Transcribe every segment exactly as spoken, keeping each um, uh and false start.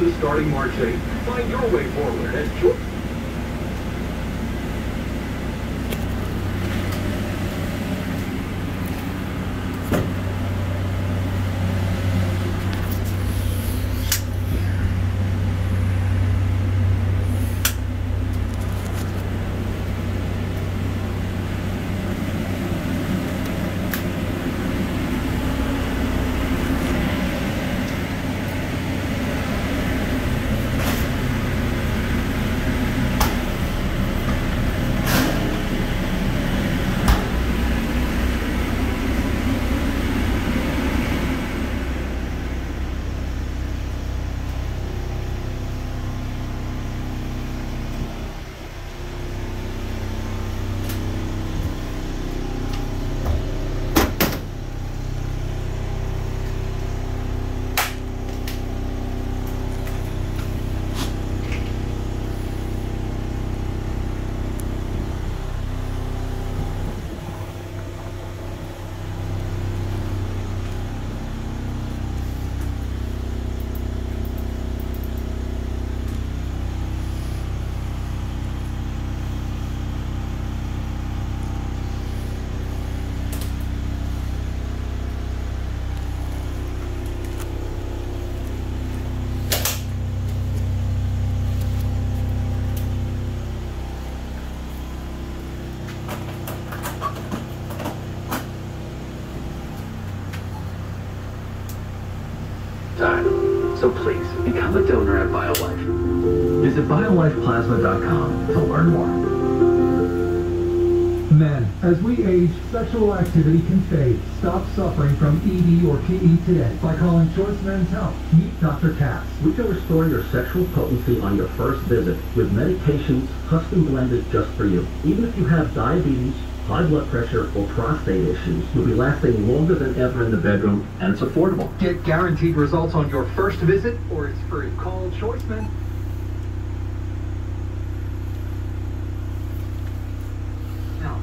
races starting March eighth. Find your way forward at Choice. So please, become a donor at BioLife. Visit biolife plasma dot com to learn more. Men, as we age, sexual activity can fade. Stop suffering from E D or P E today by calling Choice Men's Health. Meet Doctor Katz. We can restore your sexual potency on your first visit with medications custom blended just for you. Even if you have diabetes, high blood pressure, or prostate issues, you'll be lasting longer than ever in the bedroom, and it's affordable. Get guaranteed results on your first visit, or it's free. Call Choice Men. Now,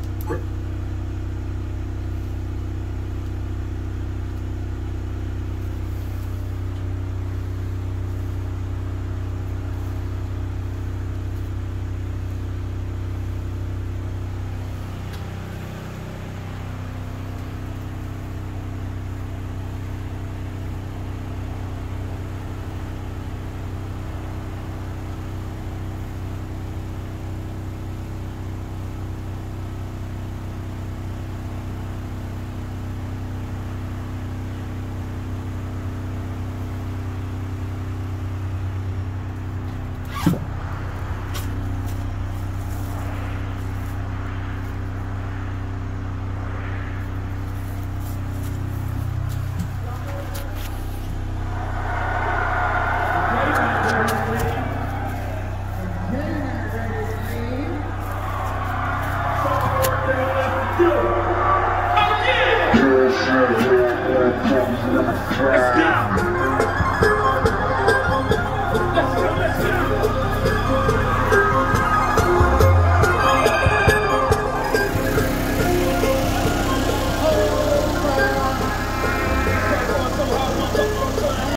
Let's go!